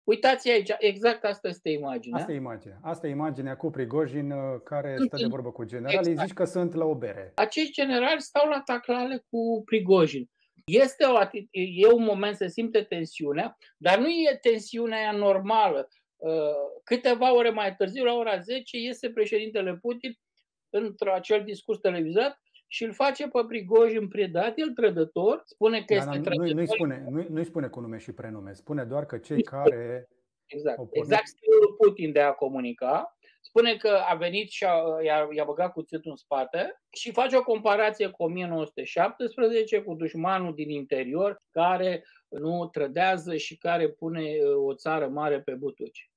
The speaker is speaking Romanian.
Uitați aici, exact asta este Asta e imaginea. imaginea. Asta e imaginea cu Prigojin, care Sunt stă de vorbă cu generalii, exact. zici că sunt la o bere. Acești generali stau la taclale cu Prigojin. E un moment, se simte tensiunea, dar nu e tensiunea aia normală. Câteva ore mai târziu, la ora 10, iese președintele Putin într-acel discurs televizat și îl face pe Prigojin prădat, el trădător, spune că Dar este trădător. nu-i spune cu nume și prenume, spune doar că cei care Exact, au pornit. exact stilul Putin de a comunica. Spune că a venit și i-a băgat cuțitul în spate și face o comparație cu 1917, cu dușmanul din interior care nu trădează și care pune o țară mare pe butuci.